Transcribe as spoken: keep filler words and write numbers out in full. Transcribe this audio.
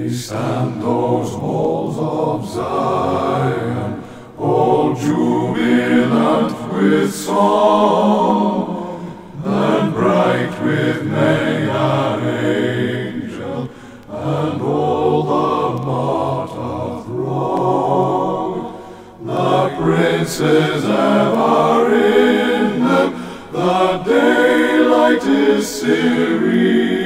stand those halls of Zion, all jubilant with song, and bright with many an angel, and all the martyr throng. The princes ever in them, the daylight is serene.